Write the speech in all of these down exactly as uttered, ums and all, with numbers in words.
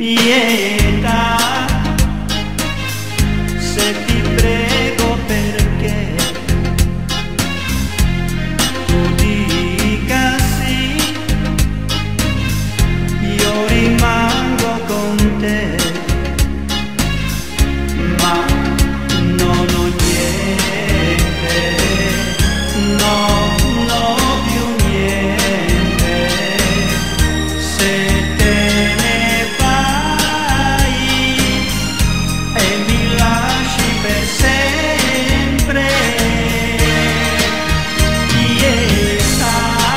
pietà, se ti prego perché tu dica sì, io rimango con te, ma non ho niente, no, no più niente, se te ne vai e mi lasci per sempre, pietà.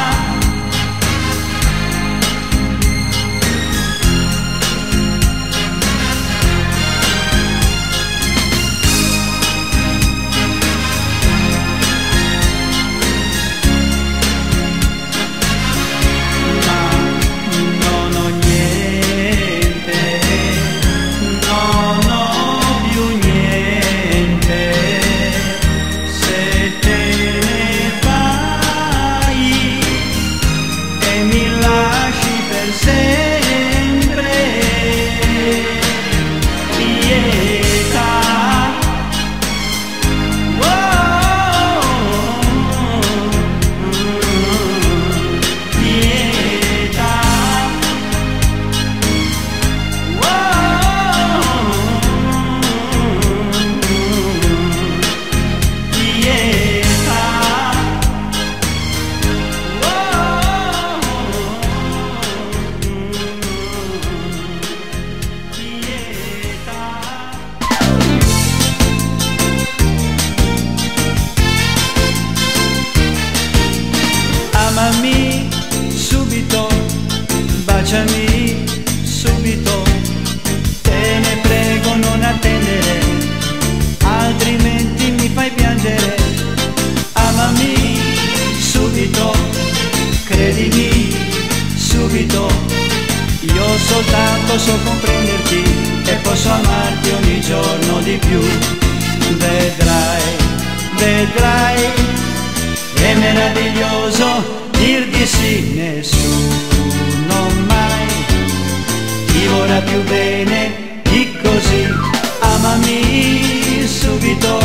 Amami subito, baciami subito, te ne prego non attendere, altrimenti mi fai piangere. Amami subito, credimi subito, io soltanto so comprenderti e posso amarti ogni giorno di più. Vedrai, vedrai, è meraviglioso dir di sì, nessuno mai ti vorrà più bene di così. Amami subito,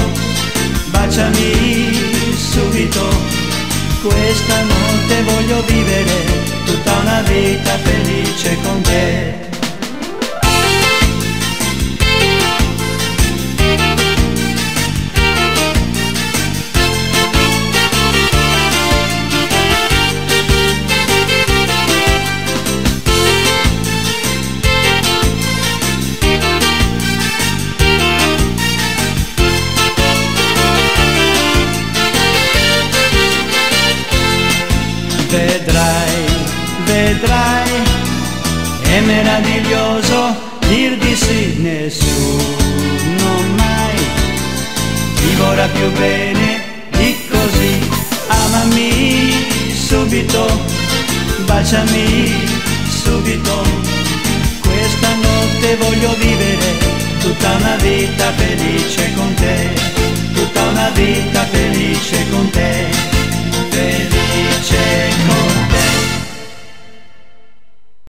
baciami subito, questa notte voglio vivere tutta una vita felice con te. Vedrai, vedrai, è meraviglioso dir di sì, nessuno mai ti vorrà più bene di così. Amami subito, baciami subito, questa notte voglio vivere tutta una vita felice con te, tutta una vita felice con te.